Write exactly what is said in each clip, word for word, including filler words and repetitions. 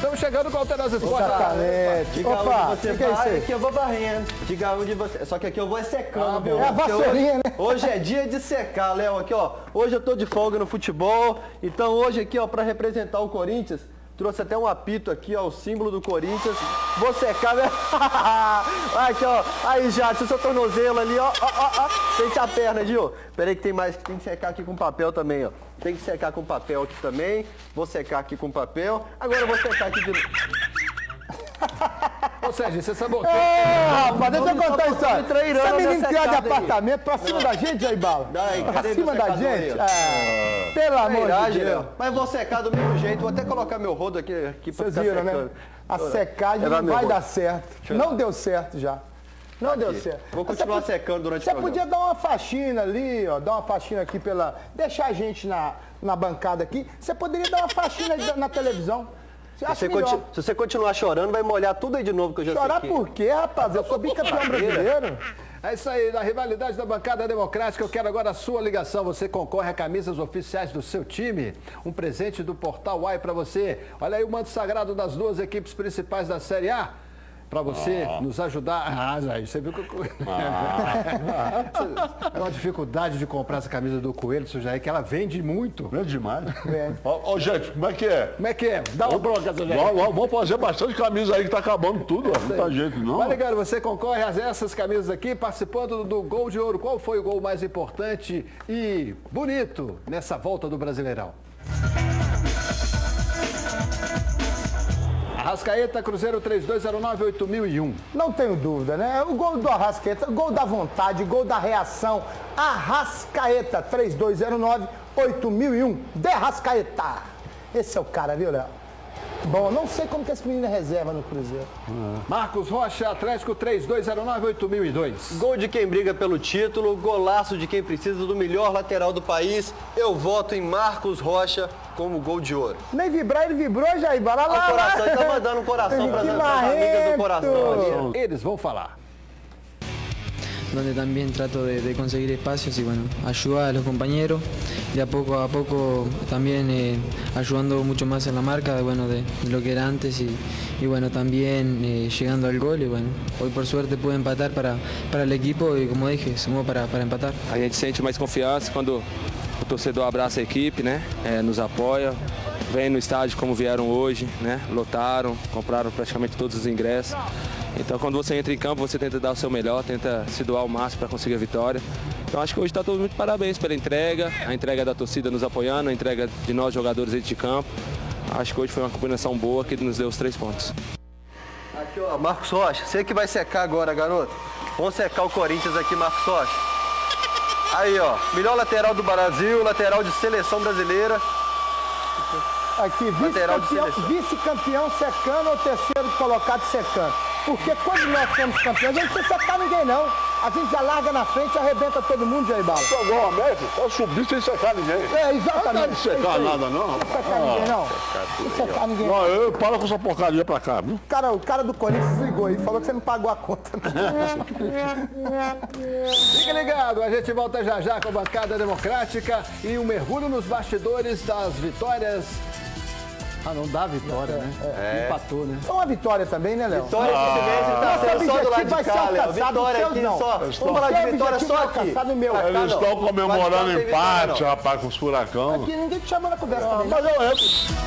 estamos chegando com o Alterosa Esporte. Exatamente. Diga Opa, onde você que que é vai, isso aí? aqui eu vou varrendo. Diga onde você... Só que aqui eu vou é secando, Ah, viu? é a Porque vassourinha, hoje, né? hoje é dia de secar, Léo. Aqui, ó. Hoje eu tô de folga no futebol. Então hoje aqui, ó, pra representar o Corinthians, trouxe até um apito aqui, ó, o símbolo do Corinthians. Vou secar, né? Aqui, ó. Aí, Jadson, seu tornozelo ali, ó. Ó, ó, ó. Sente a perna, Gil. Pera aí que tem mais, que tem que secar aqui com papel também, ó. Tem que secar com papel aqui também. Vou secar aqui com papel. Agora eu vou secar aqui de novo. Ô, Sérgio, você sabotou. É, rapaz, deixa eu contar isso aí. trairando Esse menino nessa criado de secada aí. apartamento pra cima da gente, aí, Bala? Daí, Pra cadê cima meu da secador gente? aí, ó? Ah, pelo amor de Trairagem, Deus. Léo. Mas vou secar do mesmo jeito. Vou até colocar meu rodo aqui, aqui pra Vocês ficar viram, secando. né? A secagem Levar não meu vai rodo. dar certo. Não deu certo já. Não deu certo. Vou continuar Você secando durante Você o programa. podia dar uma faxina ali, ó, dar uma faxina aqui pela... Deixar a gente na, na bancada aqui. Você poderia dar uma faxina na, na televisão. Você Se acha você, melhor. continu- se você continuar chorando, vai molhar tudo aí de novo que eu já Chorar sequei. por quê, rapaz? Eu sou bicampeão brasileiro. É isso aí, na rivalidade da bancada democrática, eu quero agora a sua ligação. Você concorre a camisas oficiais do seu time, um presente do Portal Uai para você. Olha aí o manto sagrado das duas equipes principais da Série A. Para você ah. nos ajudar. Ah, Zé, você viu que eu... ah. É uma dificuldade de comprar essa camisa do Coelho, seu Jair, que ela vende muito. Vende demais. Ó, ó, gente, como é que é? Como é que é? Dá uma bronca, seu Jair. Vamos, vamos fazer bastante camisa aí que tá acabando tudo, ó. Não tá jeito, não. Vai ligando, você concorre a essas camisas aqui, participando do Gol de Ouro. Qual foi o gol mais importante e bonito nessa volta do Brasileirão? Arrascaeta, Cruzeiro três dois zero nove oito mil e um. Não tenho dúvida, né? O gol do Arrascaeta, gol da vontade, gol da reação. Arrascaeta, três dois zero nove oito mil e um. De Arrascaeta. Esse é o cara, viu, Léo? Bom, não sei como que esse menino é reserva no Cruzeiro. Marcos Rocha, Atlético três dois zero nove oito mil e dois. Gol de quem briga pelo título, golaço de quem precisa do melhor lateral do país. Eu voto em Marcos Rocha como gol de ouro. Nem vibrar, ele vibrou, Jair. Lá, lá, O coração, ele tá mandando um coração para Que as amigas do coração marrento. ali. Eles vão falar. Donde también trato de, de conseguir espacios y bueno, ayudar a los compañeros, de a poco a poco también eh, ayudando mucho más en la marca de, bueno, de, de lo que era antes y, y bueno, también eh, llegando al gol y bueno, hoy por suerte pude empatar para, para el equipo y como dije, sumó para, para empatar. A gente sente mais confiança quando o torcedor abraça a equipe, né? É, nos apoia, vem no estádio como vieram hoje, né? Lotaram, compraram praticamente todos os ingressos. Então quando você entra em campo, você tenta dar o seu melhor, tenta se doar ao máximo para conseguir a vitória. Então acho que hoje está todo mundo de parabéns pela entrega, a entrega da torcida nos apoiando, a entrega de nós jogadores dentro de campo. Acho que hoje foi uma combinação boa que nos deu os três pontos. Aqui, ó, Marcos Rocha, você que vai secar agora, garoto. Vamos secar o Corinthians aqui, Marcos Rocha. Aí, ó, melhor lateral do Brasil, lateral de seleção brasileira. Aqui, Lateral de vice-campeão seleção. vice-campeão secando ou terceiro colocado secando. Porque quando nós somos campeões, a gente não precisa secar ninguém, não. A gente já larga na frente e arrebenta todo mundo, Jair Bala. Tá igual a Messi, tá subindo sem secar ninguém. É, exatamente. Não tem de secar nada, não. Não secar ninguém, não. Não secar ninguém, não. Não, eu para com essa porcaria pra cá, viu? O cara, o cara do Corinthians ligou e falou que você não pagou a conta. Fique ligado, a gente volta já já com a bancada democrática e um mergulho nos bastidores das vitórias. Ah, não dá vitória, né? É. Empatou, né? Só uma vitória também, né, Léo? Vitória que esse mês ele tá Nosso sendo só do lado objetivo vai de ser cá, Léo. alcançado, Vitória os aqui seus só. não. Vamos falar O de seu vitória objetivo só é aqui. alcançar no meu. Pra cá, Eles não. estão comemorando Vai ficar sem empate, vitória, não. rapaz, com os furacão. Aqui ninguém te chama na conversa também. Mas eu entro.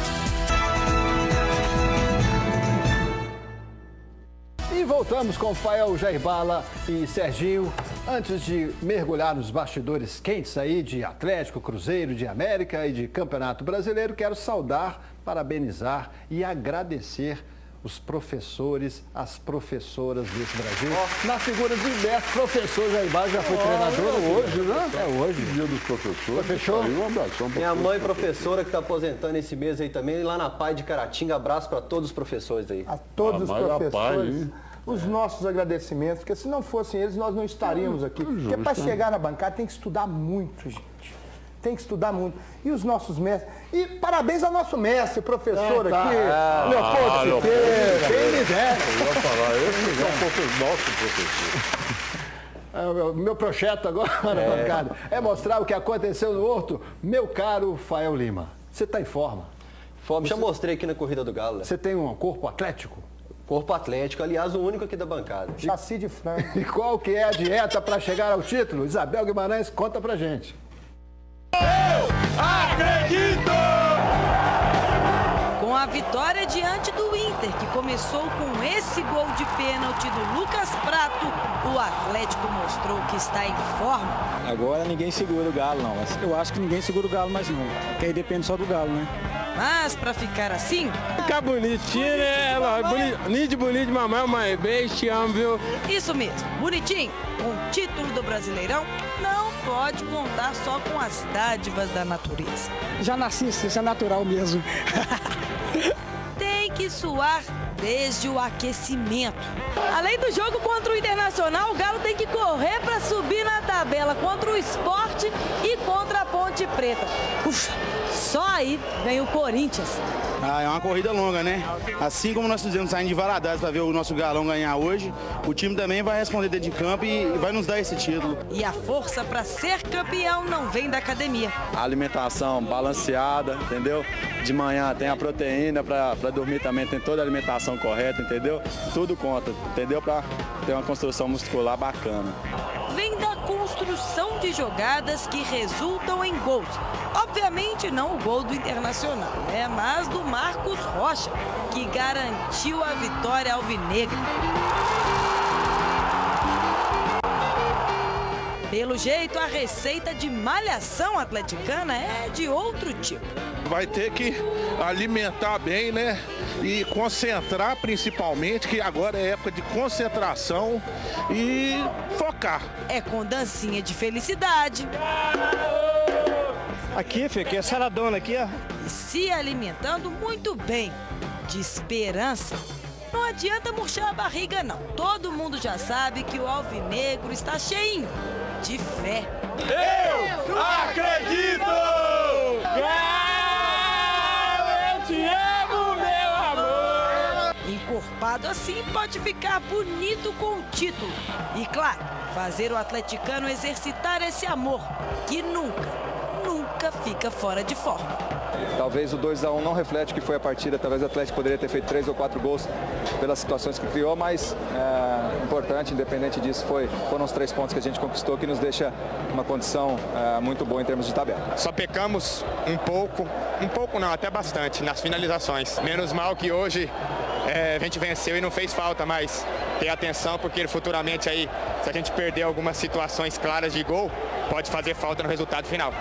E voltamos com Fael, Jair Bala e Serginho. Antes de mergulhar nos bastidores quentes aí de Atlético, Cruzeiro, de América e de Campeonato Brasileiro, quero saudar, parabenizar e agradecer os professores, as professoras desse Brasil. Oh. Na figura de dez professores, Jair Bala já foi oh, treinador é hoje, né? É hoje. Dia dos professores. Fechou? Aí, um abração pra Minha todos. mãe professora que está aposentando esse mês aí também, lá na Pai de Caratinga. Abraço para todos os professores aí. A todos Ah, os mas professores, rapaz, os nossos agradecimentos, porque se não fossem eles, nós não estaríamos aqui. Porque justo, para né? chegar na bancada tem que estudar muito, gente. Tem que estudar muito. E os nossos mestres. E parabéns ao nosso mestre, professor É, tá. aqui, Ah, Leopoldo Siqueira. Quem me dera. Eu ia falar, esse é o professor, nosso professor. É, o meu- meu projeto agora, é. bancada, é mostrar o que aconteceu no Horto. Meu caro Fael Lima, você está em forma? Fome, já mostrei aqui na Corrida do Galo. Né? Você tem um corpo atlético? Corpo atlético, aliás, o único aqui da bancada. Chassi de frango. E qual que é a dieta para chegar ao título? Isabel Guimarães, conta pra gente. Eu acredito! Com a vitória diante do Inter, que começou com esse gol de pênalti do Lucas Prato, o Atlético mostrou que está em forma. Agora ninguém segura o Galo, não. Eu acho que ninguém segura o Galo mais não, porque aí depende só do Galo, né? Mas para ficar assim... Ficar bonitinho, né? Bonito, bonito, mamãe, mãe, beijo, te amo, viu? Isso mesmo, bonitinho. Com o título do Brasileirão, não pode contar só com as dádivas da natureza. Já nasci, isso é natural mesmo. Tem que suar desde o aquecimento. Além do jogo contra o Internacional, o Galo tem que correr para subir na tabela contra o Sport e contra a Ponte Preta. Ufa, só aí vem o Corinthians. Ah, é uma corrida longa, né? Assim como nós fizemos saindo de Valadares para ver o nosso Galão ganhar hoje, o time também vai responder dentro de campo e vai nos dar esse título. E a força para ser campeão não vem da academia. A alimentação balanceada, entendeu? De manhã tem a proteína, para dormir também tem toda a alimentação correta, entendeu? Tudo conta, entendeu? Para ter uma construção muscular bacana. Vem da construção de jogadas que resultam em gols. Obviamente não o gol do Internacional, né? Mas do Marcos Rocha, que garantiu a vitória alvinegra. Pelo jeito, a receita de malhação atleticana é de outro tipo. Vai ter que alimentar bem, né? E concentrar principalmente, que agora é época de concentração e focar. É com dancinha de felicidade. Aqui, filho, aqui é saradona aqui, ó. E se alimentando muito bem de esperança. Não adianta murchar a barriga, não. Todo mundo já sabe que o alvinegro está cheinho de fé. Eu acredito! Galo, eu te amo, meu amor! Encorpado assim pode ficar bonito com o título. E claro, fazer o atleticano exercitar esse amor, que nunca, nunca fica fora de forma. Talvez o dois a um não reflete o que foi a partida, talvez o Atlético poderia ter feito três ou quatro gols pelas situações que criou, mas é, importante, independente disso, foi, foram os três pontos que a gente conquistou, que nos deixa uma condição é, muito boa em termos de tabela. Só pecamos um pouco, um pouco não, até bastante, nas finalizações. Menos mal que hoje é, a gente venceu e não fez falta, mas ter atenção, porque futuramente aí, se a gente perder algumas situações claras de gol, pode fazer falta no resultado final.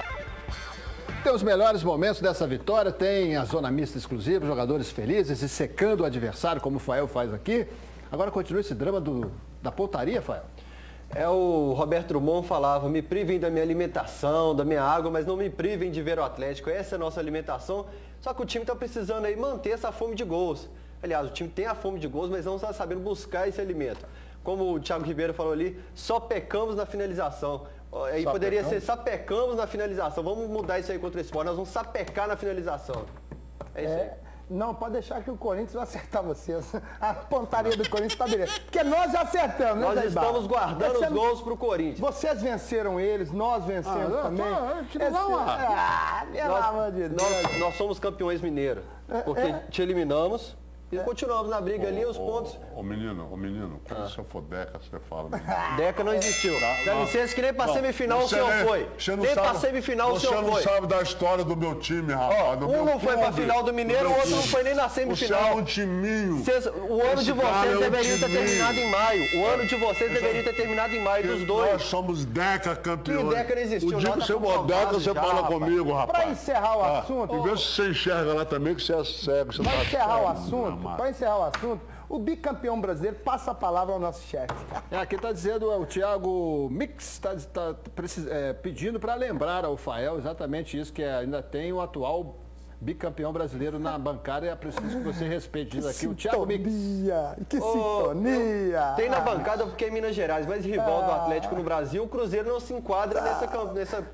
Tem os melhores momentos dessa vitória, tem a zona mista exclusiva, jogadores felizes e secando o adversário, como o Fael faz aqui. Agora continua esse drama do, da pontaria, Fael. É, o Roberto Drummond falava, me privem da minha alimentação, da minha água, mas não me privem de ver o Atlético. Essa é a nossa alimentação, só que o time está precisando aí manter essa fome de gols. Aliás, o time tem a fome de gols, mas não está sabendo buscar esse alimento. Como o Thiago Ribeiro falou ali, só pecamos na finalização. Aí só poderia pecamos? ser sapecamos na finalização. Vamos mudar isso aí contra o Sport. Nós vamos sapecar na finalização. É isso aí. É, não, pode deixar que o Corinthians vai acertar vocês. A pontaria do Corinthians está beleza. Porque nós acertamos, né, Nós Zé estamos guardando Esse os gols para o Corinthians. Vocês venceram eles, nós vencemos ah, também. Não, Esse... não, ah, pelo amor de Deus. Nós, nós somos campeões mineiros. Porque é. te eliminamos. E é. continuamos na briga ô, ali, os ô, pontos. Ô menino, ô menino, quando ah. você for Deca, você fala. Menino. Deca não existiu. Dá licença que nem pra não, semifinal o senhor nem, foi. Nem pra semifinal o senhor foi. Você não sabe da história do meu time, rapaz. Oh, um não foi pra final do Mineiro, o outro não foi nem na semifinal. Você é um timinho. Cês, o ano Esse de vocês é deveria um ter terminado em maio. O ano de vocês deveria ter terminado em maio, dos dois. Nós somos Deca campeões. Que Deca não existiu. O dia que você for Deca, você fala comigo, rapaz. Pra encerrar o assunto... E vê se você enxerga lá também, que você é cego. Pra encerrar o assunto, pra encerrar o assunto, o bicampeão brasileiro passa a palavra ao nosso chefe. É, aqui está dizendo, o Thiago Mix está tá, é, pedindo para lembrar ao Fael exatamente isso, que é, ainda tem o atual bicampeão brasileiro na bancada e é preciso que você respeite. Diz aqui o Thiago Mix. Que sintonia! Tem na bancada porque é Minas Gerais, mas rival ah. do Atlético no Brasil, o Cruzeiro não se enquadra ah. nessa, nessa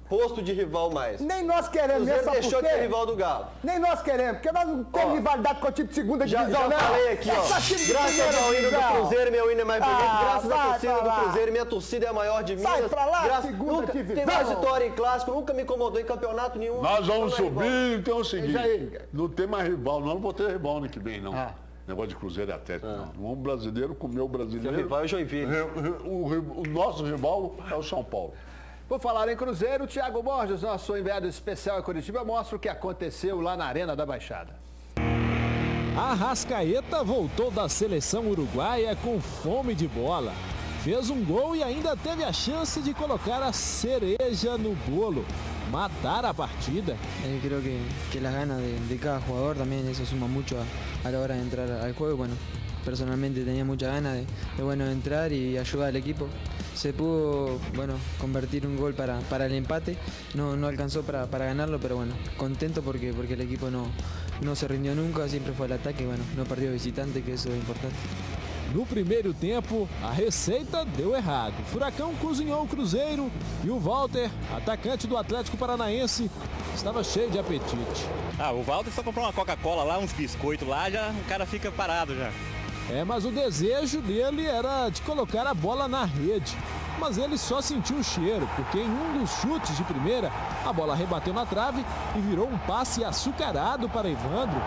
rosto de rival mais. Nem nós queremos. Cruzeiro sabe deixou por de quê? ser rival do Galo. Nem nós queremos, porque nós não temos Ó, rivalidade com o time de segunda Já, divisão, já não. falei aqui, É ó. só time de Graças primeira ao hino do divisão. Cruzeiro, meu hino é mais bonito. Ah, Graças à vai torcida pra do lá. Cruzeiro, minha torcida é a maior de Minas. Sai pra lá, Graças- segunda nunca, divisão. Tem mais vitória em clássico, nunca me incomodou em campeonato nenhum. Nós vamos Não é igual. subir, então é o seguinte, aí. não tem mais rival, não, não vou ter rival ano que vem, não. Ah. Negócio de Cruzeiro e Atlético, não. Vamos brasileiro comer o brasileiro. Seu rival é o Joinville. O, o- o nosso rival é o São Paulo. Por falar em Cruzeiro, o Thiago Borges, nosso enviado especial em Curitiba, mostra o que aconteceu lá na Arena da Baixada. Arrascaeta voltou da seleção uruguaia com fome de bola. Fez um gol e ainda teve a chance de colocar a cereja no bolo. Matar a partida. Eh, creo que, que las ganas de, de cada jugador también eso suma mucho a, a la hora de entrar al juego. Bueno, personalmente tenía muchas ganas de, de, bueno, entrar y ayudar al equipo. Se pudo, bueno, convertir un gol para, para el empate. No, no alcanzó para, para ganarlo, pero bueno, contento porque, porque el equipo no, no se rindió nunca, siempre fue al ataque, bueno, no perdió visitante, que eso es importante. No primeiro tempo, a receita deu errado. O Furacão cozinhou o Cruzeiro e o Walter, atacante do Atlético Paranaense, estava cheio de apetite. Ah, o Walter só comprou uma Coca-Cola lá, uns biscoitos lá, já o cara fica parado já. É, mas o desejo dele era de colocar a bola na rede. Mas ele só sentiu o cheiro, porque em um dos chutes de primeira, a bola rebateu na trave e virou um passe açucarado para Evandro.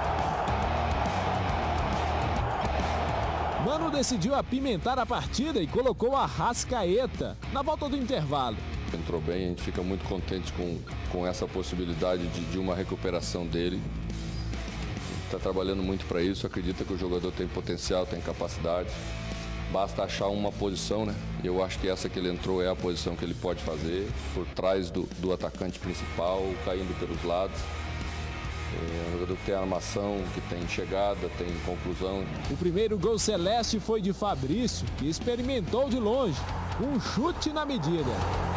Mano decidiu apimentar a partida e colocou a Arrascaeta na volta do intervalo. Entrou bem, a gente fica muito contente com, com essa possibilidade de, de uma recuperação dele. Está trabalhando muito para isso, acredita que o jogador tem potencial, tem capacidade. Basta achar uma posição, né? E eu acho que essa que ele entrou é a posição que ele pode fazer, por trás do, do atacante principal, caindo pelos lados. É um jogador que tem armação, que tem chegada, tem conclusão. O primeiro gol celeste foi de Fabrício, que experimentou de longe, um chute na medida.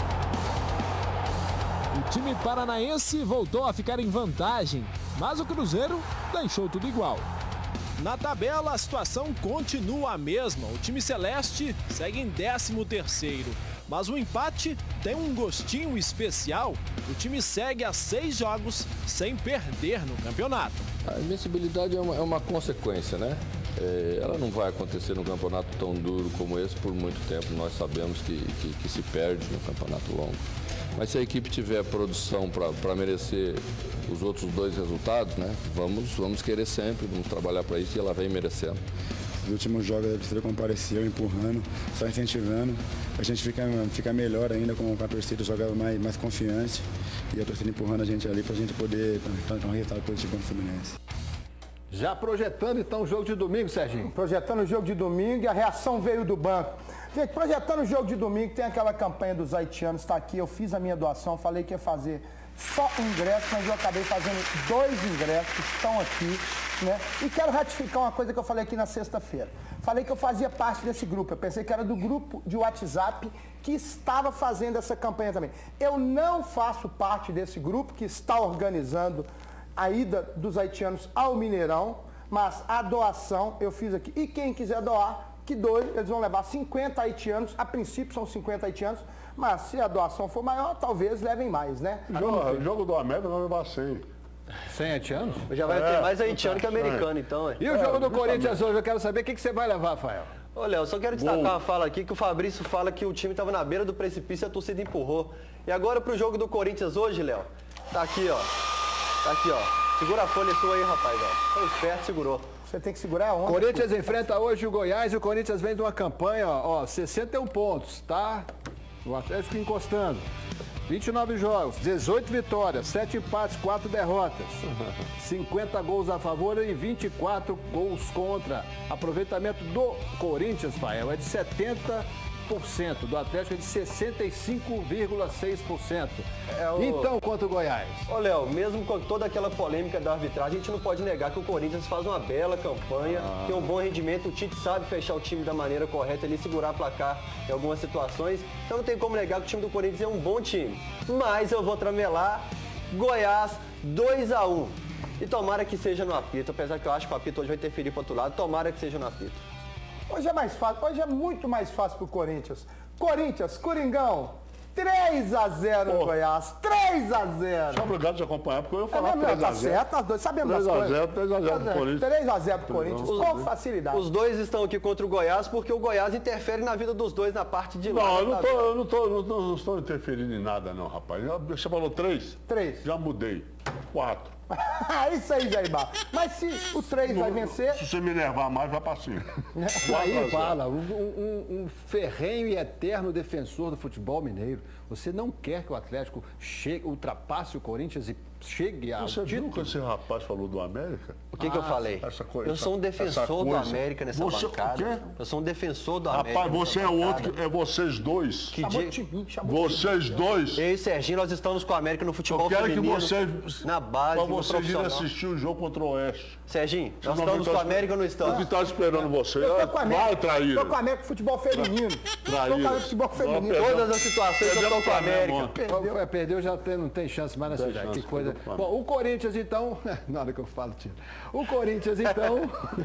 O time paranaense voltou a ficar em vantagem, mas o Cruzeiro deixou tudo igual. Na tabela, a situação continua a mesma. O time celeste segue em décimo terceiro. Mas o empate tem um gostinho especial. O time segue a seis jogos sem perder no campeonato. A invencibilidade é uma, é uma consequência, né? É, ela não vai acontecer num campeonato tão duro como esse por muito tempo. Nós sabemos que, que, que se perde no campeonato longo. Mas se a equipe tiver produção para merecer os outros dois resultados, né? Vamos, vamos querer sempre, vamos trabalhar para isso e ela vem merecendo. Os últimos jogos a torcida compareceu, empurrando, só incentivando. A gente fica, fica melhor ainda com a torcida, jogar mais, mais confiante. E a torcida empurrando a gente ali para a gente poder ter um resultado positivo no Fluminense. Já projetando então o jogo de domingo, Serginho. Projetando o jogo de domingo e a reação veio do banco. Gente, projetando o jogo de domingo, tem aquela campanha dos haitianos, está aqui, eu fiz a minha doação, falei que ia fazer só um ingresso, mas eu acabei fazendo dois ingressos que estão aqui, né? E quero ratificar uma coisa que eu falei aqui na sexta-feira. Falei que eu fazia parte desse grupo, eu pensei que era do grupo de WhatsApp que estava fazendo essa campanha também. Eu não faço parte desse grupo que está organizando a ida dos haitianos ao Mineirão, mas a doação eu fiz aqui. E quem quiser doar, que doe, eles vão levar cinquenta haitianos, a princípio são cinquenta haitianos, mas se a doação for maior, talvez levem mais, né? O jogo, o jogo do América vai levar cem. cem haitianos? Já vai É, ter mais haitiano que é. americano, então. É. E o jogo do Corinthians hoje, eu quero saber o que, que você vai levar, Rafael. Ô, Léo, só quero destacar Gol. uma fala aqui que o Fabrício fala que o time estava na beira do precipício e a torcida empurrou. E agora pro jogo do Corinthians hoje, Léo, tá aqui, ó. Tá aqui, ó. Segura a folha sua aí, rapaz, ó. Foi esperto, segurou. Você tem que segurar a onda. Corinthians enfrenta hoje o Goiás e o Corinthians vem de uma campanha, ó, ó, sessenta e um pontos, tá? O Atlético encostando. vinte e nove jogos, dezoito vitórias, sete empates, quatro derrotas. cinquenta gols a favor e vinte e quatro gols contra. Aproveitamento do Corinthians, Fael, é de setenta por cento, do Atlético é de sessenta e cinco vírgula seis por cento. É o... Então, quanto o Goiás? Ô, Léo, mesmo com toda aquela polêmica da arbitragem, a gente não pode negar que o Corinthians faz uma bela campanha, ah. tem um bom rendimento, o Tite sabe fechar o time da maneira correta, ele segurar placar em algumas situações, então não tem como negar que o time do Corinthians é um bom time. Mas eu vou tramelar Goiás dois a um. E tomara que seja no apito, apesar que eu acho que o apito hoje vai interferir para o outro lado, tomara que seja no apito. Hoje é mais fácil, hoje é muito mais fácil pro Corinthians. Corinthians, Coringão, três a zero no Goiás. três a zero. Só obrigado de acompanhar, porque eu ia falar é mesmo, três a zero. Tá certo, nós dois sabemos das coisas. três a zero, três a zero pro Corinthians. três a zero pro Corinthians, com facilidade. Os dois estão aqui contra o Goiás porque o Goiás interfere na vida dos dois na parte de lá. Não, eu não tô, eu não tô, não tô, não estou interferindo em nada, não, rapaz. Você falou três? Três. Já mudei. Quatro. Isso aí, Jair Barra. Mas se o três vai vencer... Se você me levar mais, vai pra cima. Aí fala, um, um, um ferrenho e eterno defensor do futebol mineiro. Você não quer que o Atlético chegue, ultrapasse o Corinthians e chegue ao Você título? viu que esse rapaz falou do América? O que, ah, que eu falei? Essa coisa, eu sou um defensor do América nessa você, bancada. Eu sou um defensor do rapaz, América. Rapaz, você é outro, é vocês dois. Que chamou dia... de mim, chamou vocês de mim. dois. Eu e Serginho, nós estamos com o América no futebol eu quero feminino. Que vocês, na base, pra no vocês irem profissional. assistir o jogo contra o Oeste. Serginho, nós estamos com o América ou não estamos? O que está esperando você? Eu tô com a América. Vai, traíra. Tô com o América futebol feminino. Traíra. Tô com o futebol feminino. Não, Todas as situações eu tô com a América. Perdeu, perdeu já tem, não tem chance mais nessa cidade. Que coisa. Bom, o Corinthians então, na hora que eu falo, tio. O Corinthians então,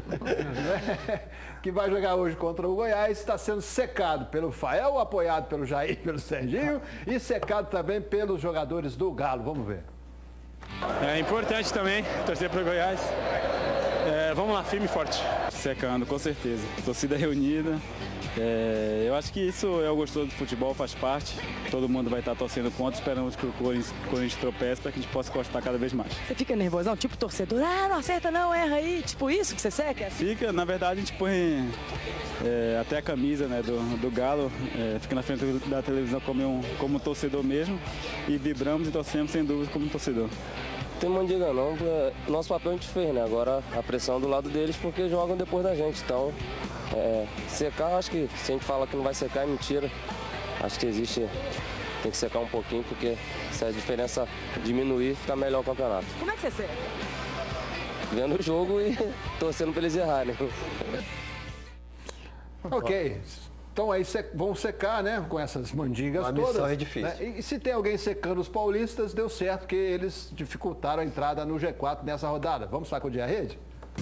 que vai jogar hoje contra o Goiás, está sendo secado pelo Fael, apoiado pelo Jair, pelo Serginho e secado também pelos jogadores do Galo. Vamos ver. É importante também torcer para o Goiás. É, vamos lá, firme e forte. Secando, com certeza. Torcida reunida. É, eu acho que isso é o gostoso do futebol, faz parte. Todo mundo vai estar torcendo contra, esperando que o Corinthians, Corinthians tropece para que a gente possa encostar cada vez mais. Você fica nervosão, tipo torcedor? Ah, não acerta não, erra aí. Tipo isso que você seca? Fica, na verdade a gente põe é, até a camisa, né, do, do Galo, é, fica na frente da televisão como um, como um torcedor mesmo e vibramos e torcemos sem dúvida como um torcedor. Tem mandiga não, nosso papel a gente fez, né? Agora a pressão do lado deles porque jogam depois da gente, então é, secar, acho que se a gente fala que não vai secar é mentira, acho que existe, tem que secar um pouquinho porque se a diferença diminuir fica melhor o campeonato. Como é que você seca? Vendo o jogo e torcendo para eles errarem. Ok. Então aí vão secar, né, com essas mandingas a todas. A missão é difícil. Né? E se tem alguém secando os paulistas, deu certo que eles dificultaram a entrada no G quatro nessa rodada. Vamos sacudir a rede?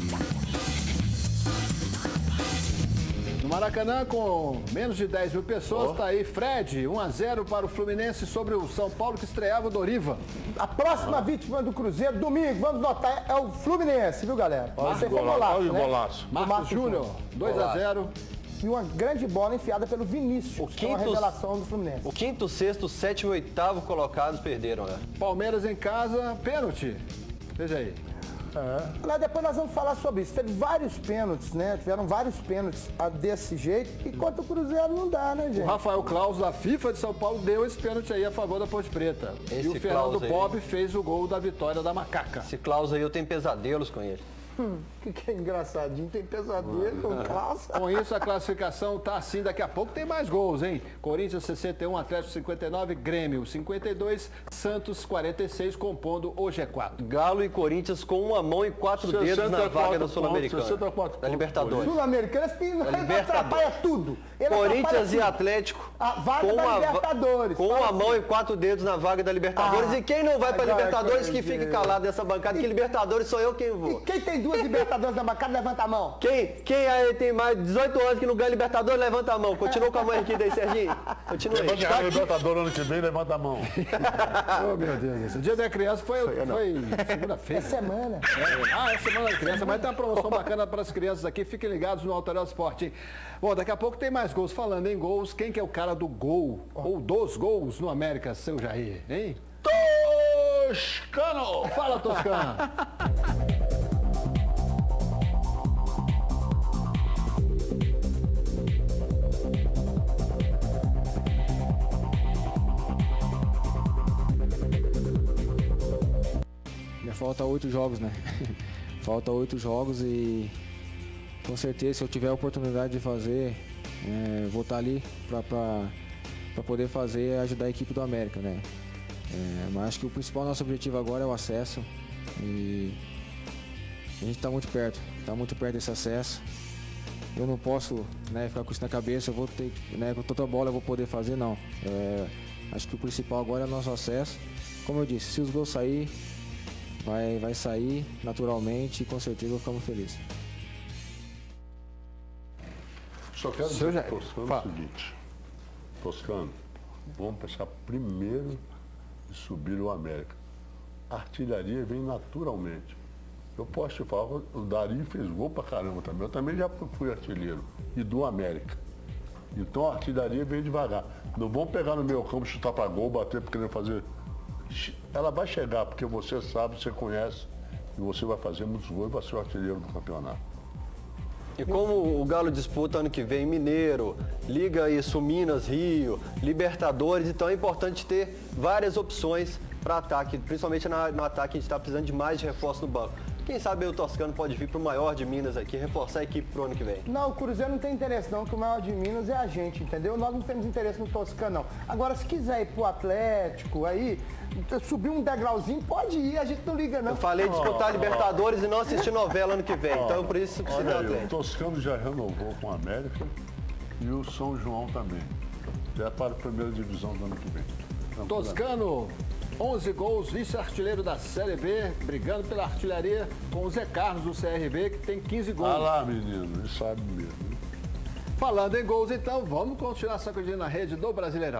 No Maracanã, com menos de dez mil pessoas, está oh. aí Fred, um a zero para o Fluminense sobre o São Paulo, que estreava o Doriva. A próxima oh. vítima do Cruzeiro, domingo, vamos notar, é o Fluminense, viu, galera? Você foi golaço, né? Golaço. Marcos Júnior, dois a zero. E uma grande bola enfiada pelo Vinícius, o quinto, que é uma revelação do Fluminense. O quinto, sexto, sétimo e oitavo colocados perderam, né? Palmeiras em casa, pênalti. Veja aí. É. Mas depois nós vamos falar sobre isso. Teve vários pênaltis, né? Tiveram vários pênaltis desse jeito. E contra o Cruzeiro não dá, né, gente? O Rafael Claus, da FIFA de São Paulo, deu esse pênalti aí a favor da Ponte Preta. Esse e o Fernando Bob fez o gol da vitória da Macaca. Esse Claus aí eu tenho pesadelos com ele. Hum, que, que é engraçadinho, tem pesadelo com o Klaus. Com isso, a classificação tá assim, daqui a pouco tem mais gols, hein? Corinthians sessenta e um, Atlético cinquenta e nove, Grêmio cinquenta e dois, Santos quarenta e seis, compondo o G quatro. Galo e Corinthians com uma mão e quatro dedos na vaga da Sul-Americana. Da Libertadores. Sulamericana, ele atrapalha tudo. Ele Corinthians e Atlético a vaga com da uma, Libertadores. Com uma mão e quatro dedos na vaga da Libertadores. Ah, e quem não vai para Libertadores, que fique calado nessa bancada, e, que Libertadores sou eu quem vou. E quem tem duas Libertadores na bancada, levanta a mão. Quem, quem aí tem mais de dezoito anos que não ganha Libertadores, levanta a mão. Continua com a mãe aqui daí, Serginho. Continua aí. Levanta a Libertadores ano que vem, levanta a mão. Oh, meu Deus. O dia da criança foi, foi segunda-feira. É semana. É. Ah, é semana da criança. Mas tem uma promoção bacana para as crianças aqui. Fiquem ligados no Autorel Esporte, hein? Bom, daqui a pouco tem mais gols. Falando em gols, quem que é o cara do gol? Oh. Ou dos gols no América, seu Jair, hein? Toscano! Fala, Toscano! Falta oito jogos, né? Falta oito jogos e com certeza se eu tiver a oportunidade de fazer, é, vou estar ali para poder fazer e ajudar a equipe do América, né? É, mas acho que o principal nosso objetivo agora é o acesso e a gente está muito perto, está muito perto desse acesso. Eu não posso, né, ficar com isso na cabeça, eu vou ter, né, com toda a bola eu vou poder fazer, não. É, acho que o principal agora é o nosso acesso. Como eu disse, se os gols saírem, Vai, vai sair naturalmente e com certeza ficamos felizes. Só quero dizer, Toscano, é o seguinte. Toscano, vamos pensar primeiro em subir o América. A artilharia vem naturalmente. Eu posso te falar, o Dari fez gol pra caramba também. Eu também já fui artilheiro. E do América. Então a artilharia vem devagar. Não vão pegar no meio campo, chutar para gol, bater porque querer fazer. Ela vai chegar, porque você sabe, você conhece, e você vai fazer muitos gols e vai ser o artilheiro do campeonato. E como o Galo disputa ano que vem Mineiro, Liga isso, Minas, Rio, Libertadores, então é importante ter várias opções para ataque, principalmente na, no ataque a gente está precisando de mais de reforço no banco. Quem sabe o Toscano pode vir para o maior de Minas aqui, reforçar a equipe para o ano que vem. Não, o Cruzeiro não tem interesse não, que o maior de Minas é a gente, entendeu? Nós não temos interesse no Toscano, não. Agora, se quiser ir pro Atlético, aí, subir um degrauzinho, pode ir, a gente não liga não. Eu falei de disputar oh, Libertadores oh. e não assistir novela ano que vem, oh, então por isso precisa do Atlético. O Toscano já renovou com a América e o São João também. Já para a primeira divisão do ano que vem. Toscano, onze gols, vice-artilheiro da Série B, brigando pela artilharia com o Zé Carlos do C R B, que tem quinze gols. Ah lá, menino, ele sabe mesmo. Falando em gols, então, vamos continuar sacudindo na rede do Brasileirão.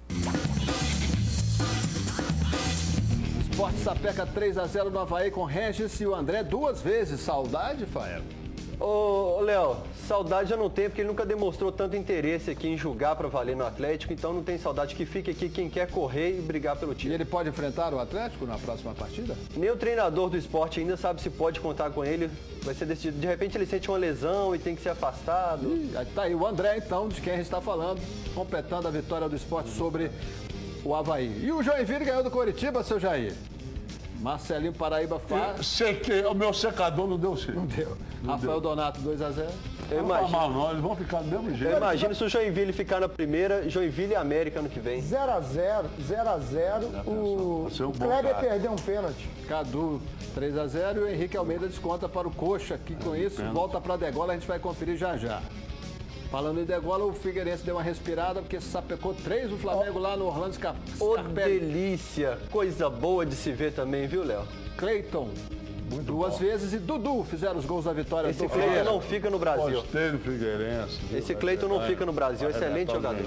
O Sport sapeca três a zero no Avaí com Regis e o André duas vezes. Saudade, Fael? Ô, Léo, saudade eu não tenho, porque ele nunca demonstrou tanto interesse aqui em jogar para valer no Atlético, então não tem saudade. Que fique aqui quem quer correr e brigar pelo time. E ele pode enfrentar o Atlético na próxima partida? Nem o treinador do Sport ainda sabe se pode contar com ele, vai ser decidido. De repente ele sente uma lesão e tem que ser afastado. Ih, tá aí o André, então, de quem a gente está falando, completando a vitória do Sport sobre o Avaí. E o Joinville ganhou do Coritiba, seu Jair? Marcelinho Paraíba faz. Sequei, o meu secador não deu certo. Não deu. Não Rafael deu. Donato dois a zero. Eu imagino. Não, não, eles vão ficar do mesmo jeito. Eu imagino se o Joinville ficar na primeira, Joinville e América ano que vem. zero a zero, zero a zero. O, o Kleber perdeu um pênalti. Cadu três a zero e o Henrique Almeida desconta para o Coxa, que com isso pênalti. Volta para a degola, a gente vai conferir já já. Falando em degola, o Figueirense deu uma respirada porque sapecou três o Flamengo oh. lá no Orlando Scarpelli. Ô, delícia! Coisa boa de se ver também, viu, Léo? Cleiton, muito duas bom. vezes, e Dudu fizeram os gols da vitória. Esse Cleiton não fica no Brasil. Gostei do Figueirense. Esse Cleiton não fica no Brasil, excelente jogador.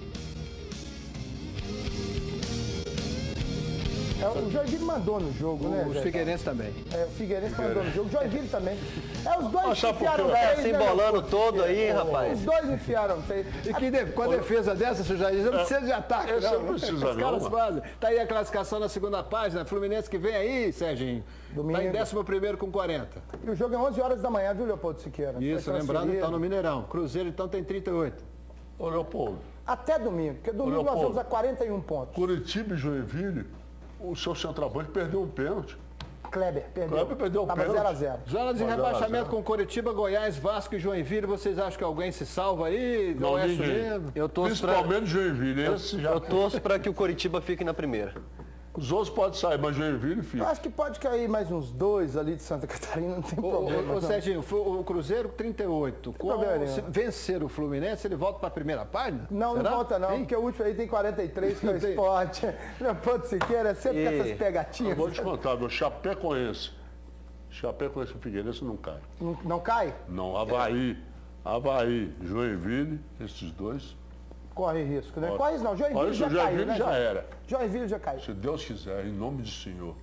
É, o Joinville mandou no jogo, o, né? O Figueirense também. É, o Figueirense mandou no jogo, o Joinville também. É, os dois Nossa, enfiaram três, se embolando né, todo aí, é, rapaz. Os dois enfiaram três. E que de, com a defesa dessa, seu Jair, não precisa de ataque, Esse não. não precisa Os caras não, fazem. Tá aí a classificação na segunda página. Fluminense que vem aí, Serginho. Domingo. Tá em décimo primeiro com quarenta. E o jogo é onze horas da manhã, viu, Leopoldo Siqueira? Isso, lembrando, tá no Mineirão. Cruzeiro, então, tem trinta e oito. Ô, Leopoldo. Até domingo, porque domingo nós vamos a quarenta e um pontos. Curitiba e Joinville, o seu centroavante perdeu um pênalti. Kleber perdeu. Kleber perdeu um Tava pênalti. zero a zero. Zona de rebaixamento com Coritiba, Goiás, Vasco e Joinville. Vocês acham que alguém se salva aí? Não, é sujeito? Eu torço Principalmente pra... Joinville. Esse eu já... eu torço para que o Coritiba fique na primeira. Os outros podem sair, mas Joinville fica. Eu acho que pode cair mais uns dois ali de Santa Catarina, não tem o, problema. Ô, Serginho, o Cruzeiro trinta e oito. Com se vencer o Fluminense, ele volta para a primeira página? Não, Será? não volta não, Sim? porque o último aí tem quarenta e três, que é o Sport. Leopoldo Siqueira, é sempre e... com essas pegatinhas. Eu vou te contar, meu Chapecoense. Chapecoense e Figueirense não cai. Não, não cai? Não, Avaí, Avaí, Joinville, esses dois. Corre risco, né? Corre risco não, Joinville Olha, já Joinville caiu, né? já era. Joinville já caiu. Se Deus quiser, em nome do Senhor.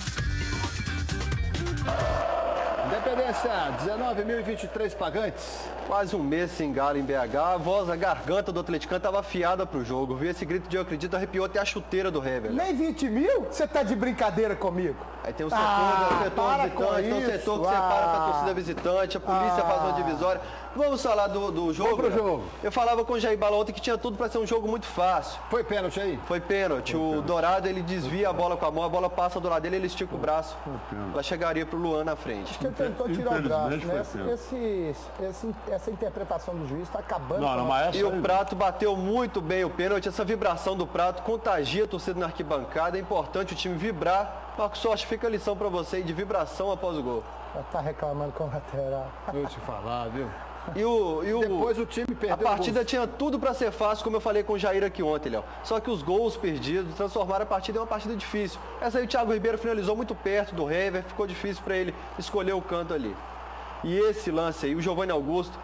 Independência, dezenove mil e vinte e três pagantes. Quase um mês sem Galo em B H, a voz, a garganta do atleticano estava afiada pro jogo. Vi esse grito de eu acredito, arrepiou até a chuteira do Hever. Nem vinte mil? Você tá de brincadeira comigo? Aí tem o setor, ah, o setor visitante, tem o setor que ah, separa para a torcida visitante, a polícia ah, faz uma divisória. Vamos falar do, do jogo? Vamos pro jogo. Eu falava com o Jair Bala ontem que tinha tudo para ser um jogo muito fácil. Foi pênalti aí? Foi pênalti. Foi o pênalti. Dourado, ele desvia a bola com a mão, a bola passa do lado dele, ele estica o braço. Ela chegaria pro Luan na frente. Acho que ele tentou tirar o braço, né? Esse, esse, essa interpretação do juiz está acabando. Não, não, mas essa... E o Prato bateu muito bem o pênalti. Essa vibração do Prato contagia a torcida na arquibancada. É importante o time vibrar. Marcos Sorte, fica a lição para você de vibração após o gol. Já tá reclamando com o lateral. Vou te falar, viu? E o, e o, Depois o time perdeu. A partida tinha tudo para ser fácil, como eu falei com o Jair aqui ontem, Léo. Só que os gols perdidos transformaram a partida em uma partida difícil. Essa aí o Thiago Ribeiro finalizou muito perto do Hever, ficou difícil para ele escolher o canto ali. E esse lance aí, o Giovanni Augusto,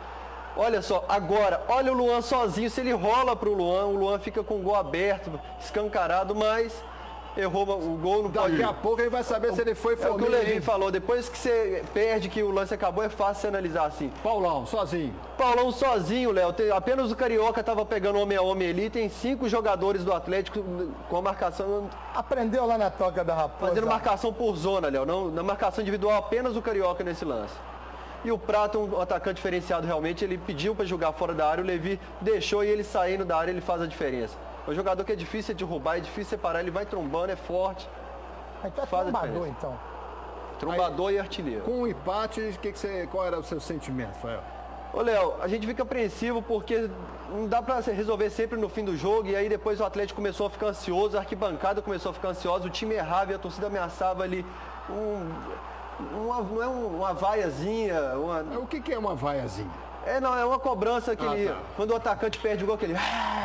Olha só, agora, olha o Luan sozinho, se ele rola pro Luan, o Luan fica com o gol aberto, escancarado, mas errou o gol, não pode... Daqui a pouco ele vai saber se ele foi fominha. É o que o Levi hein? falou, depois que você perde, que o lance acabou, é fácil você analisar assim. Paulão, sozinho. Paulão sozinho, Léo, apenas o Carioca estava pegando homem a homem ali, tem cinco jogadores do Atlético com a marcação... Aprendeu lá na toca da Raposa. Fazendo marcação por zona, Léo, não, na marcação individual apenas o Carioca nesse lance. E o Prato, um atacante diferenciado realmente, ele pediu para jogar fora da área, o Levi deixou e ele saindo da área, ele faz a diferença. O jogador que é difícil de derrubar, é difícil separar, ele vai trombando, é forte. Então é faz trombador, então. Trombador Aí, e artilheiro. Com o um empate, que que você, qual era o seu sentimento, Rafael? Ô, Léo, a gente fica apreensivo porque não dá para resolver sempre no fim do jogo e aí depois o Atlético começou a ficar ansioso, a arquibancada começou a ficar ansiosa, o time errava e a torcida ameaçava ali um... Uma, não é uma vaiazinha. Uma... O que, que é uma vaiazinha? É, não, é uma cobrança que ah, ele, tá. Quando o atacante perde o gol, aquele...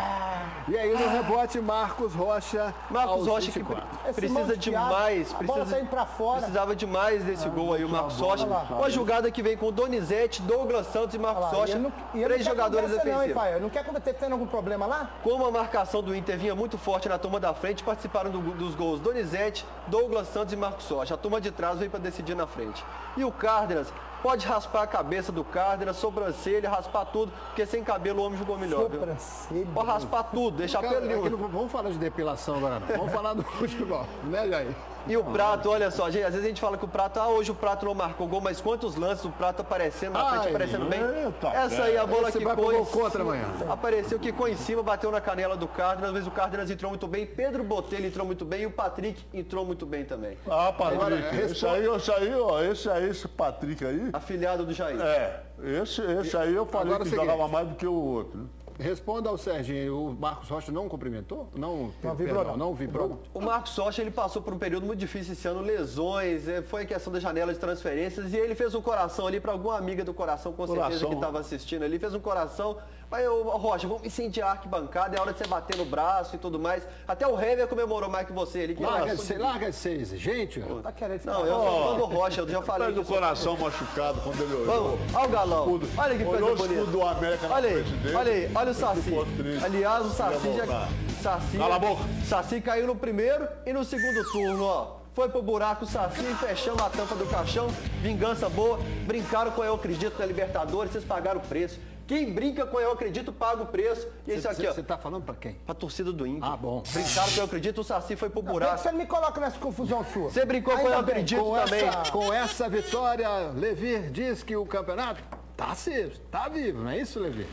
E aí no rebote, Marcos Rocha. Marcos Rocha que precisa demais. A precisa, bola tá indo pra fora. Precisava demais desse ah, gol aí, o Marcos Rocha. Uma jogada que vem com Donizete, Douglas Santos e Marcos Rocha. Não, três jogadores defensivos. Não, não quer combater, tendo algum problema lá? Como a marcação do Inter vinha muito forte na turma da frente, participaram do, dos gols Donizete, Douglas Santos e Marcos Rocha. A turma de trás veio para decidir na frente. E o Cárdenas pode raspar a cabeça do Cárdenas, sobrancelha, raspar tudo, porque sem cabelo o homem jogou melhor. Viu? Pode raspar tudo, deixar pelo nenhum. É não vamos falar de depilação agora, não. Vamos falar do futebol. Nega aí. E o Prato, olha só, gente, às vezes a gente fala que o Prato, ah, hoje o Prato não marcou gol, mas quantos lances o Prato aparecendo na frente, aparecendo bem. Eita, essa aí, a bola que foi contra amanhã. Apareceu, quicou em cima, bateu na canela do Cárdenas, às vezes o Cárdenas entrou muito bem, Pedro Botelho entrou muito bem e o Patrick entrou muito bem também. Ah, Patrick, Agora, esse aí, esse aí, ó, esse aí, esse Patrick aí. Afilhado do Jair. É, esse, esse aí eu falei Agora, que seguinte, jogava mais do que o outro. Responda ao Serginho, o Marcos Rocha não cumprimentou? Não, não vibrou, não. não vibrou. O Marcos Rocha, ele passou por um período muito difícil esse ano, lesões, foi a questão da janela de transferências e ele fez um coração ali para alguma amiga do coração, com coração. certeza, que estava assistindo ali, fez um coração. Mas, ô, Rocha, vamos incendiar a arquibancada, é hora de você bater no braço e tudo mais. Até o Hever comemorou mais que você ali. Que larga, de, larga de ser exigente. Pô, tá querendo não, eu sou fã do Rocha, eu já falei. Pega o coração machucado quando ele olhou. Olha o galão. Escudo, olha que coisa bonita. Do América olha aí, dele, olha aí, olha o Saci. Aliás, o Saci já... Saci, Cala a boca. Saci caiu no primeiro e no segundo turno, ó. Foi pro buraco o Saci, fechamos a tampa do caixão, vingança boa, brincaram com Eu Acredito na Libertadores, vocês pagaram o preço. Quem brinca com Eu Acredito paga o preço. E cê, isso aqui, cê, ó. Você tá falando pra quem? Pra torcida do Inter. Ah, bom. Brincaram com Eu Acredito, o Saci foi pro buraco. Você me coloca nessa confusão sua. Você brincou com Eu Acredito com também. Essa, com essa vitória, Levi diz que o campeonato tá aceso, tá vivo, não é isso, Levi?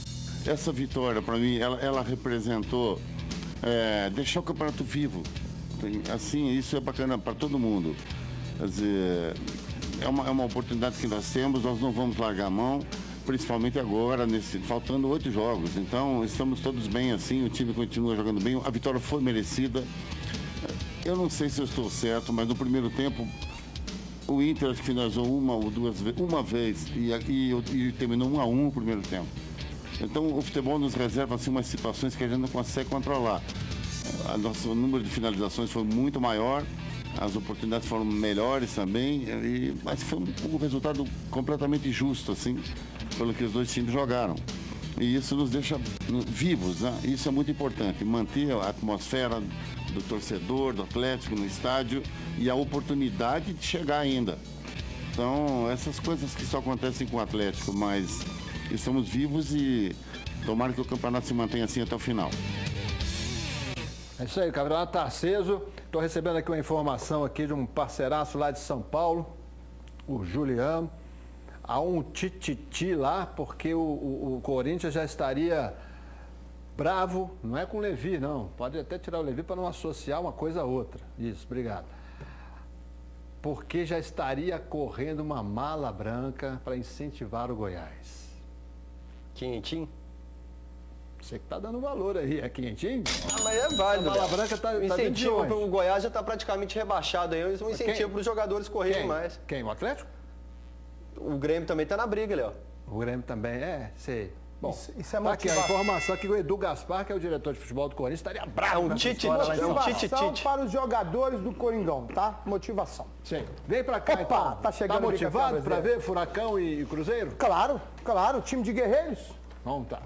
Essa vitória, para mim, ela, ela representou é, deixar o campeonato vivo. Assim, isso é bacana para todo mundo. Quer dizer, é uma, é uma oportunidade que nós temos, nós não vamos largar a mão, principalmente agora, nesse, faltando oito jogos. Então, estamos todos bem assim, o time continua jogando bem, a vitória foi merecida. Eu não sei se eu estou certo, mas no primeiro tempo, o Inter finalizou uma ou duas vezes, uma vez e, e, e terminou um a um no primeiro tempo. Então, o futebol nos reserva assim, umas situações que a gente não consegue controlar. A nosso número de finalizações foi muito maior, as oportunidades foram melhores também, e, mas foi um, um resultado completamente justo, assim, pelo que os dois times jogaram. E isso nos deixa vivos, né? Isso é muito importante, manter a atmosfera do torcedor, do Atlético no estádio e a oportunidade de chegar ainda. Então, essas coisas que só acontecem com o Atlético, mas estamos vivos e tomara que o campeonato se mantenha assim até o final. É isso aí, o campeonato está aceso. Estou recebendo aqui uma informação aqui de um parceiraço lá de São Paulo, o Juliano. Há um tititi lá, porque o, o, o Corinthians já estaria bravo, não é com o Levi, não. Pode até tirar o Levi para não associar uma coisa a outra. Isso, obrigado. Porque já estaria correndo uma mala branca para incentivar o Goiás. Quentinho? Você que tá dando valor aí, é quentinho? Ah, mas é válido. A mala branca tá, o incentivo para o Goiás já está praticamente rebaixado aí. Um incentivo para os jogadores correrem Quem? mais. Quem? O Atlético? O Grêmio também está na briga, Léo. O Grêmio também, é, sei. Bom, isso, isso é tá aqui a motivação. informação que o Edu Gaspar, que é o diretor de futebol do Corinthians, estaria bravo. É um nessa tite, história lá em São Paulo. Motivação para os jogadores do Coringão, tá? Motivação. Sim. Vem pra cá, Opa, então. tá chegando Tá o motivado bicampeão pra brasileiro. ver Furacão e Cruzeiro? Claro, claro. Time de guerreiros. Vamos tá.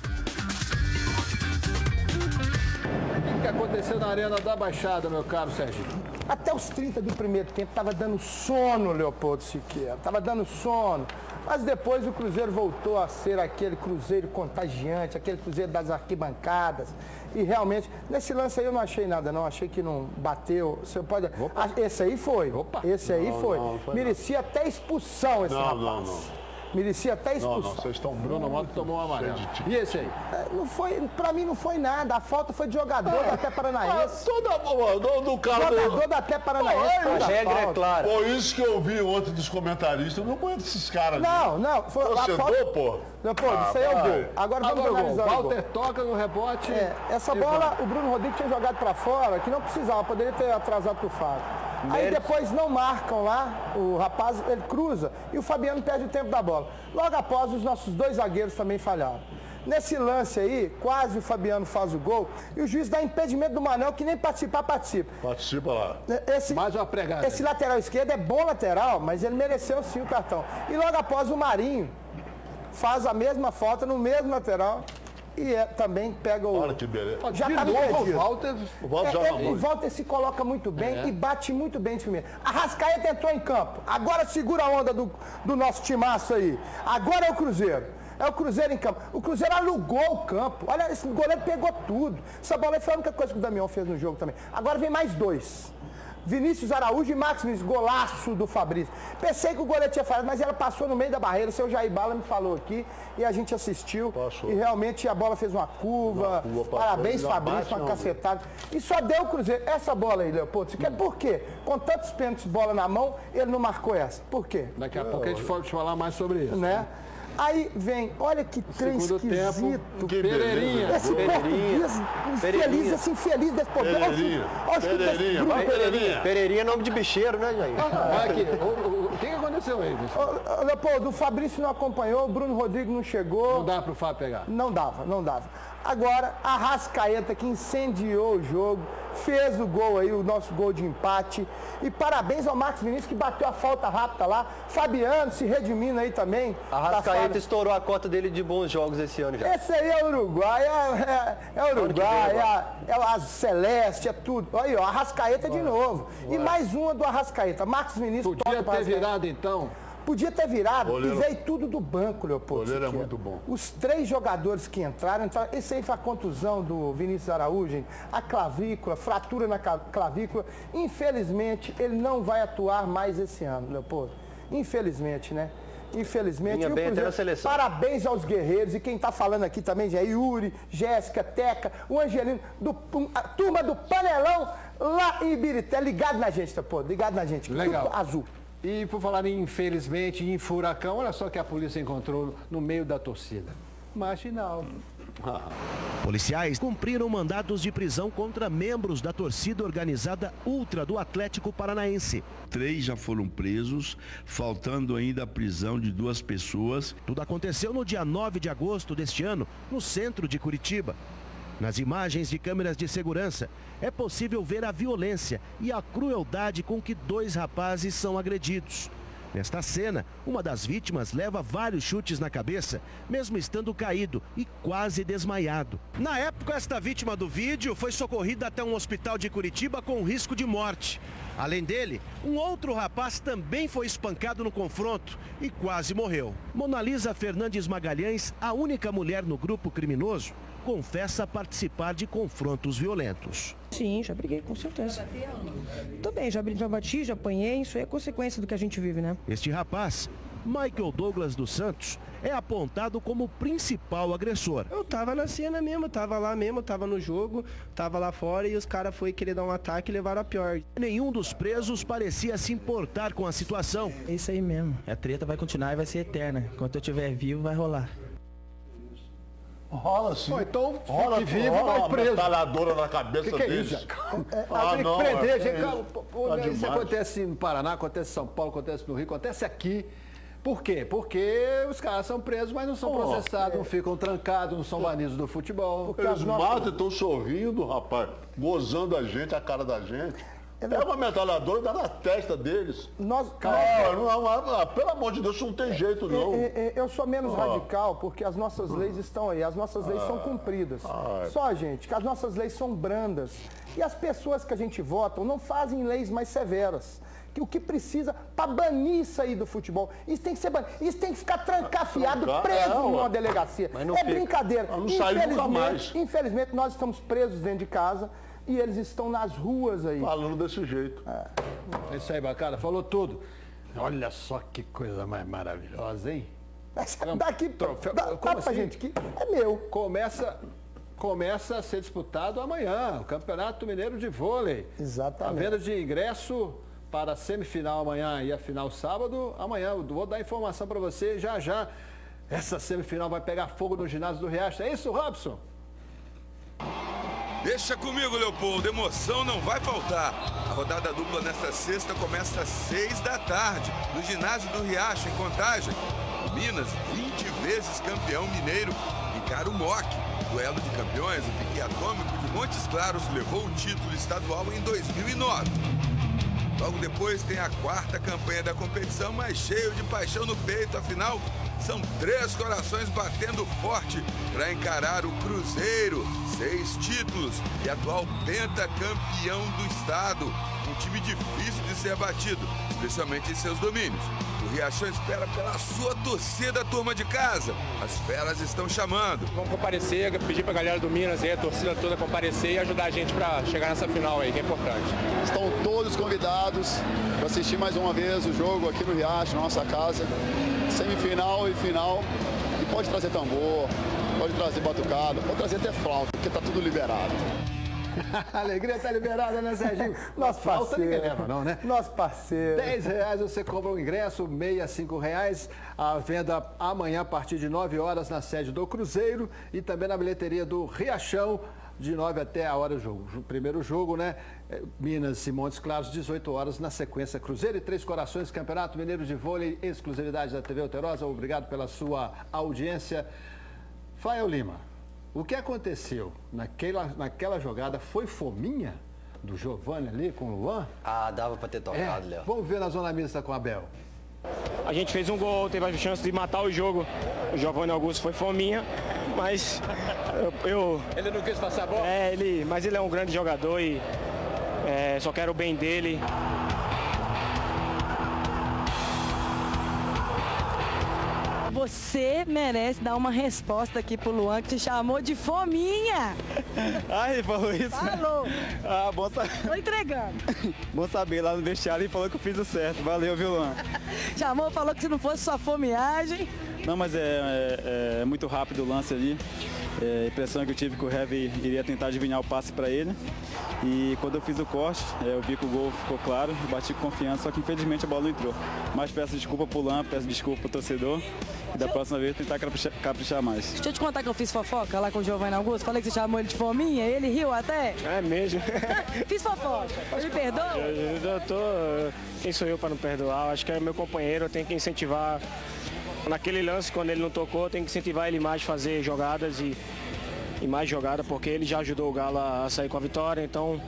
O que aconteceu na Arena da Baixada, meu caro Sérgio? Até os trinta do primeiro tempo tava dando sono, Leopoldo Siqueira. Tava dando sono. Mas depois o Cruzeiro voltou a ser aquele Cruzeiro contagiante, aquele Cruzeiro das arquibancadas. E realmente, nesse lance aí eu não achei nada, não. Achei que não bateu. Você pode. Ah, esse aí foi. Opa. Esse aí Não, foi. não, não foi Merecia até expulsão esse Não, rapaz. não, não. Merecia até Não, expulsão. não, vocês estão Bruno Moto tomou um amarelo. E esse aí? É, Não foi, pra mim não foi nada. A falta foi de jogador da Até Paranaense. Toda do, do cara Jogador da Até Paranaense. Pô, fez a regra é falta. clara. Foi isso que eu vi ontem dos comentaristas. Eu não conheço esses caras. Não, não. Foi a Torcedor, falta... pô. Leopoldo, Ah, isso aí é o vai. gol. Agora vamos Agora, analisar o Walter gol. toca no rebote. É, essa e bola, vai. o Bruno Rodrigues tinha jogado pra fora, que não precisava, poderia ter atrasado pro Fábio. Aí depois não marcam lá, o rapaz, ele cruza e o Fabiano perde o tempo da bola. Logo após, os nossos dois zagueiros também falharam. Nesse lance aí, quase o Fabiano faz o gol e o juiz dá impedimento do Manel, que nem participar, participa. Participa lá. Esse, Mais uma pregada. esse lateral esquerdo é bom lateral, mas ele mereceu sim o cartão. E logo após, o Marinho faz a mesma falta no mesmo lateral e é, também pega o... Olha que beleza. Já de tá novo, o impedido. Walter... O Walter É, joga é, muito. o Walter se coloca muito bem É. e bate muito bem de primeira. A Arrascaeta entrou em campo. Agora segura a onda do, do nosso timaço aí. Agora é o Cruzeiro. É o Cruzeiro em campo. O Cruzeiro alugou o campo. Olha, esse goleiro pegou tudo. Essa bola aí foi a única coisa que o Damião fez no jogo também. Agora vem mais dois. Vinícius Araújo e Max Vinícius, golaço do Fabrício. Pensei que o goleiro tinha falhado, mas ela passou no meio da barreira. O seu Jair Bala me falou aqui e a gente assistiu. Passou. E realmente a bola fez uma curva. Uma curva, passou, Parabéns, já Fabrício, bate, uma não. cacetada. E só deu o Cruzeiro. Essa bola aí, Leopoldo, você quer por quê? Com tantos pênaltis bola na mão, ele não marcou essa. Por quê? Daqui a pouco a gente pode falar mais sobre isso. Né? Aí vem, olha que trem Segundo esquisito. tempo, Que Pereirinha. Esse português infeliz, esse infeliz desse povo. Pereirinha, Pereirinha, vai, Pereirinha. Pereirinha é nome de bicheiro, né, Jair? Vai aqui. O, o, o que que aconteceu aí, bicho? Ô, ô, Leopoldo, o Fabrício não acompanhou, o Bruno Rodrigues não chegou. Não dá pro Fábio pegar. Não dava, não dava. Agora, a Arrascaeta, que incendiou o jogo, fez o gol aí, o nosso gol de empate. E parabéns ao Marcos Vinícius, que bateu a falta rápida lá. Fabiano se redimindo aí também. A Arrascaeta estourou a cota dele de bons jogos esse ano já. Esse aí é o Uruguai, é, é, é o Uruguai, é, a, é o Azul Celeste, é tudo. Aí, ó, Arrascaeta de novo. E mais uma do Arrascaeta. Marcos Vinícius Podia toca ter pro Arrascaeta. virado, então. Podia ter virado Goleiro- e veio tudo do banco, Leopoldo. O goleiro é Siqueira. muito bom. Os três jogadores que entraram, entraram, esse aí foi a contusão do Vinícius Araújo, gente. A clavícula, fratura na ca- clavícula. Infelizmente, ele não vai atuar mais esse ano, Leopoldo. Infelizmente, né? Infelizmente. Vinha E o bem até Cruzeiro- na seleção. Parabéns aos guerreiros. E quem está falando aqui também já é Yuri, Jéssica, Teca, o Angelino, do, a turma do Panelão lá em Ibirité. Ligado na gente, Leopoldo. Ligado na gente. Legal. Tudo azul. E por falar em, infelizmente, em furacão, olha só que a polícia encontrou no meio da torcida. Marginal. Policiais cumpriram mandados de prisão contra membros da torcida organizada Ultra do Atlético Paranaense. Três já foram presos, faltando ainda a prisão de duas pessoas. Tudo aconteceu no dia nove de agosto deste ano, no centro de Curitiba. Nas imagens de câmeras de segurança, é possível ver a violência e a crueldade com que dois rapazes são agredidos. Nesta cena, uma das vítimas leva vários chutes na cabeça, mesmo estando caído e quase desmaiado. Na época, esta vítima do vídeo foi socorrida até um hospital de Curitiba com risco de morte. Além dele, um outro rapaz também foi espancado no confronto e quase morreu. Monalisa Fernandes Magalhães, a única mulher no grupo criminoso, confessa participar de confrontos violentos. Sim, já briguei, com certeza. Também, já, já bati, já apanhei, isso é consequência do que a gente vive, né? Este rapaz, Michael Douglas dos Santos, é apontado como o principal agressor. Eu tava na cena mesmo, tava lá mesmo, tava no jogo, tava lá fora e os caras foram querer dar um ataque e levaram a pior. Nenhum dos presos parecia se importar com a situação. É isso aí mesmo. A treta vai continuar e vai ser eterna. Enquanto eu estiver vivo, vai rolar. Rola sim. Pô, então rola, fique vivo, rola vai uma preso. metralhadora na cabeça Que que é deles. isso, É, Ah, tem que prender, é, gente. é Cara, isso. pô, Tá isso demais. acontece no Paraná, acontece em São Paulo, acontece no Rio, acontece aqui. Por quê? Porque os caras são presos, mas não são Oh, processados, é. não ficam trancados, não são banidos do futebol. Eles matam e estão sorrindo, rapaz, gozando a gente, a cara da gente. Pega uma metralhadora e dá na testa deles. Nós, Cara, não, não, não, pelo amor de Deus, isso não tem jeito, não. Eu, eu, eu sou menos Ah. radical porque as nossas leis estão aí, as nossas leis são cumpridas. Ai. Só, gente, que as nossas leis são brandas. E as pessoas que a gente vota não fazem leis mais severas. Que o que precisa para banir isso aí do futebol, isso tem que ser banido. Isso tem que ficar trancafiado, Trancar, preso é, numa ué. delegacia. Mas não É fica. brincadeira. Mas não sai nunca mais. Infelizmente, nós estamos presos dentro de casa e eles estão nas ruas aí. Falando desse jeito. É isso aí, bacana. Falou tudo. Olha só que coisa mais maravilhosa, hein? Daqui, Troféu. dá, Como dá pra assim? gente que é meu. Começa, começa a ser disputado amanhã, o Campeonato Mineiro de Vôlei. Exatamente. A venda de ingresso para a semifinal amanhã e a final sábado, amanhã. Eu vou dar informação para você já já. Essa semifinal vai pegar fogo no ginásio do Riacho. É isso, Robson? Deixa comigo, Leopoldo, emoção não vai faltar. A rodada dupla nesta sexta começa às seis da tarde, no ginásio do Riacho, em Contagem. O Minas, vinte vezes campeão mineiro, encara o M O C. Duelo de campeões, o Pique Atômico de Montes Claros levou o título estadual em dois mil e nove. Logo depois tem a quarta campanha da competição, mas cheio de paixão no peito, afinal, são três corações batendo forte para encarar o Cruzeiro, seis títulos e atual pentacampeão do estado. Um time difícil de ser batido, especialmente em seus domínios. O Riachão espera pela sua torcida, turma de casa. As feras estão chamando. Vamos comparecer, pedir para a galera do Minas, aí, a torcida toda comparecer e ajudar a gente para chegar nessa final aí, que é importante. Estão todos convidados para assistir mais uma vez o jogo aqui no Riacho, na nossa casa. Semifinal e final. E pode trazer tambor, pode trazer batucada, pode trazer até flauta, porque tá tudo liberado. A alegria tá liberada, né, Serginho? Nosso Falta parceiro. ninguém leva, não, né? Nosso parceiro. dez reais você compra o ingresso, sessenta e cinco reais. A venda amanhã a partir de nove horas na sede do Cruzeiro e também na bilheteria do Riachão, de nove até a hora do jogo. O primeiro jogo, né? Minas e Montes Claros, dezoito horas na sequência. Cruzeiro e Três Corações, Campeonato Mineiro de Vôlei, exclusividade da T V Alterosa. Obrigado pela sua audiência. Fael Lima, o que aconteceu naquela, naquela jogada foi fominha do Giovani ali com o Luan? Ah, dava pra ter tocado, É. Léo. Vamos ver na zona mista com o Abel. A gente fez um gol, teve a chance de matar o jogo. O Giovanni Augusto foi fominha, mas eu... eu- Ele não quis passar a bola? É, ele, mas ele é um grande jogador e é, só quero o bem dele. Você merece dar uma resposta aqui pro Luan, que te chamou de fominha. Ah, ele falou isso? Falou. Ah, bom saber. Tô entregando. Bom saber, lá no vestiário ele falou que eu fiz o certo. Valeu, viu, Luan? Chamou, falou que se não fosse só fomeagem. Não, mas é, é- é muito rápido o lance ali. É, a impressão que eu tive que o Heavy iria tentar adivinhar o passe para ele. E quando eu fiz o corte, é, eu vi que o gol ficou claro, bati com confiança, só que infelizmente a bola não entrou. Mas peço desculpa pro Luan, peço desculpa pro torcedor. E da próxima vez tentar caprichar, caprichar mais. Deixa eu te contar que eu fiz fofoca lá com o Giovanni Augusto. Falei que você chamou ele de fominha, ele riu até. É mesmo. Fiz fofoca. Me perdoa? Eu, eu tô. Quem sou eu para não perdoar? Acho que é meu companheiro, eu tenho que incentivar. Naquele lance, quando ele não tocou, eu tenho que incentivar ele mais a fazer jogadas e, e mais jogada, porque ele já ajudou o Galo a sair com a vitória. Então,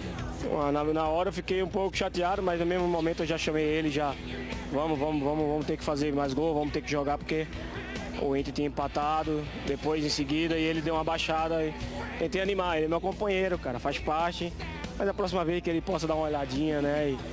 na, na hora eu fiquei um pouco chateado, mas no mesmo momento eu já chamei ele, já. Vamos, vamos, vamos, vamos ter que fazer mais gol, vamos ter que jogar, porque o Inter tinha empatado, depois em seguida, e ele deu uma baixada. E tentei animar, ele é meu companheiro, cara, faz parte. Mas a próxima vez que ele possa dar uma olhadinha, né? E,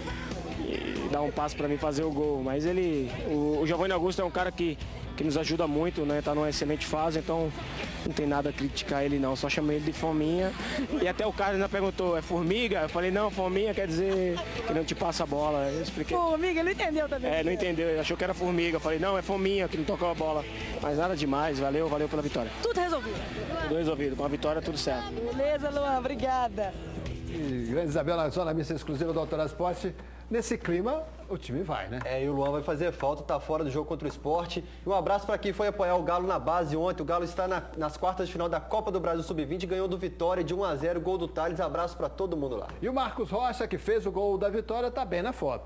e dar um passo para mim fazer o gol. Mas ele, o, o Giovanni Augusto é um cara que, que nos ajuda muito, né? Tá numa excelente fase, então não tem nada a criticar ele não, só chamei ele de fominha. E até o cara ainda perguntou, é formiga? Eu falei, não, fominha quer dizer que não te passa a bola. Eu expliquei. Formiga, ele não entendeu também. É, não entendeu, ele achou que era formiga. Eu falei, não, é fominha que não tocou a bola. Mas nada demais, valeu, valeu pela vitória. Tudo resolvido. Tudo resolvido, com a vitória tudo certo. Beleza, Luan, obrigada. E grande Isabel na zona mista exclusiva do Autoral Esporte. Nesse clima, o time vai, né? É, e o Luan vai fazer falta, tá fora do jogo contra o Sport. E um abraço para quem foi apoiar o Galo na base ontem. O Galo está na- nas quartas de final da Copa do Brasil sub vinte, ganhou do Vitória de um a zero, gol do Thales. Abraço para todo mundo lá. E o Marcos Rocha, que fez o gol da vitória, tá bem na foto.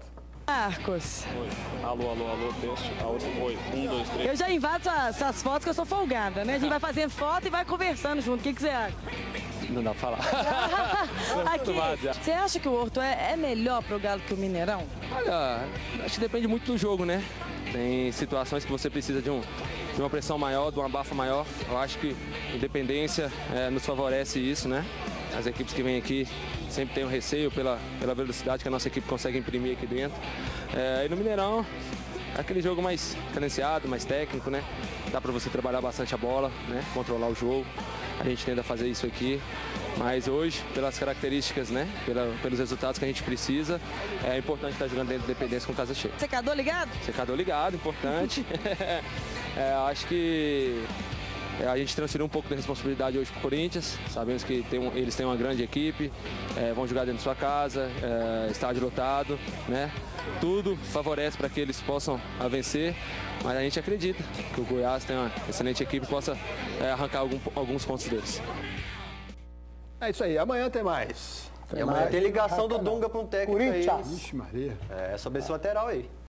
Marcos. Oi. Alô, alô, alô, teste. Oi, um, dois, três. Eu já invado essas fotos que eu sou folgada, né? A gente vai fazendo foto e vai conversando junto. O que, que você acha? Não dá pra falar. Aqui, você acha que o Horto é, é melhor pro Galo que o Mineirão? Olha, acho que depende muito do jogo, né? Tem situações que você precisa de, um, de uma pressão maior, de uma abafa maior. Eu acho que independência é, nos favorece isso, né? As equipes que vêm aqui sempre têm um receio pela, pela velocidade que a nossa equipe consegue imprimir aqui dentro. É, e no Mineirão, é aquele jogo mais cadenciado, mais técnico, né? Dá para você trabalhar bastante a bola, né? Controlar o jogo. A gente tenta fazer isso aqui. Mas hoje, pelas características, né? Pela, pelos resultados que a gente precisa, é importante estar jogando dentro de Independência com casa cheia. Secador ligado? Secador ligado, importante. é, acho que é, a gente transferiu um pouco da responsabilidade hoje para o Corinthians. Sabemos que tem um, eles têm uma grande equipe, é, vão jogar dentro de sua casa, é, estádio lotado, né? Tudo favorece para que eles possam a vencer, mas a gente acredita que o Goiás tem uma excelente equipe e possa é, arrancar algum, alguns pontos deles. É isso aí, amanhã tem mais. Tem, amanhã tem ligação do Dunga para um técnico aí. Vixe Maria. É, sobre esse lateral aí.